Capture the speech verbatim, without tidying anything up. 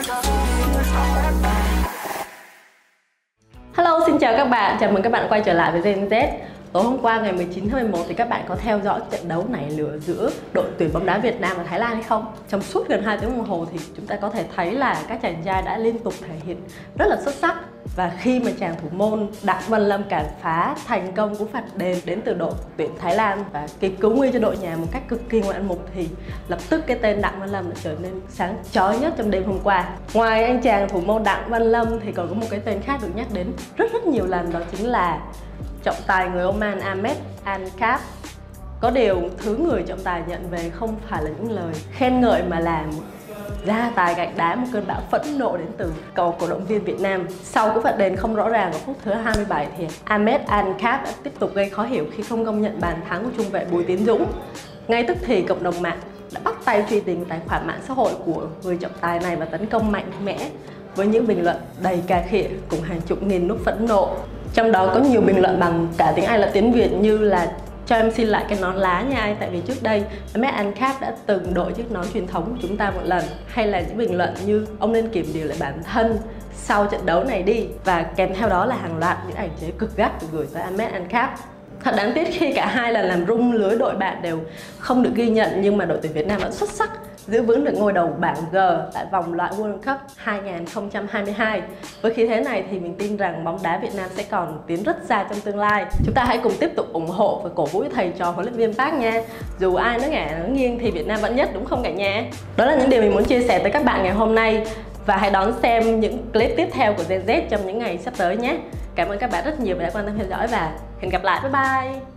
Hello, xin chào các bạn, chào mừng các bạn quay trở lại với Gen Z. Tối hôm qua ngày mười chín tháng mười một thì các bạn có theo dõi trận đấu nảy lửa giữa đội tuyển bóng đá Việt Nam và Thái Lan hay không? Trong suốt gần hai tiếng đồng hồ thì chúng ta có thể thấy là các chàng trai đã liên tục thể hiện rất là xuất sắc. Và khi mà chàng thủ môn Đặng Văn Lâm cản phá thành công cú phạt đền đến từ đội tuyển Thái Lan và kịp cứu nguy cho đội nhà một cách cực kỳ ngoạn mục thì lập tức cái tên Đặng Văn Lâm đã trở nên sáng chói nhất trong đêm hôm qua. Ngoài anh chàng thủ môn Đặng Văn Lâm thì còn có một cái tên khác được nhắc đến rất rất nhiều lần, đó chính là trọng tài người Oman Ahmed Al-Kaaab. Có điều thứ người trọng tài nhận về không phải là những lời khen ngợi mà là ra tài gạch đá một cơn bão phẫn nộ đến từ cầu cổ động viên Việt Nam. Sau cú phạt đền không rõ ràng ở phút thứ hai mươi bảy thì Ahmed Al-Kaaab đã tiếp tục gây khó hiểu khi không công nhận bàn thắng của trung vệ Bùi Tiến Dũng. Ngay tức thì cộng đồng mạng đã bắt tay truy tìm tài khoản mạng xã hội của người trọng tài này và tấn công mạnh mẽ với những bình luận đầy cà khịa cùng hàng chục nghìn nút phẫn nộ. Trong đó có nhiều bình luận bằng cả tiếng Anh lẫn tiếng Việt như là cho em xin lại cái nón lá nha anh, tại vì trước đây Ahmed Al-Kaaab đã từng đội chiếc nón truyền thống của chúng ta một lần. Hay là những bình luận như ông nên kiểm điều lại bản thân sau trận đấu này đi, và kèm theo đó là hàng loạt những ảnh chế cực gắt được gửi tới Ahmed Al-Kaaab. Thật đáng tiếc khi cả hai lần làm rung lưới đội bạn đều không được ghi nhận, nhưng mà đội tuyển Việt Nam vẫn xuất sắc giữ vững được ngôi đầu bảng G tại vòng loại World Cup hai không hai hai. Với khí thế này thì mình tin rằng bóng đá Việt Nam sẽ còn tiến rất xa trong tương lai. Chúng ta hãy cùng tiếp tục ủng hộ và cổ vũ thầy trò huấn luyện viên Park nha. Dù ai nói ngả nói nghiêng thì Việt Nam vẫn nhất, đúng không cả nhà? Đó là những điều mình muốn chia sẻ tới các bạn ngày hôm nay, và hãy đón xem những clip tiếp theo của Gen Z trong những ngày sắp tới nhé. Cảm ơn các bạn rất nhiều vì đã quan tâm theo dõi và hẹn gặp lại. Bye bye.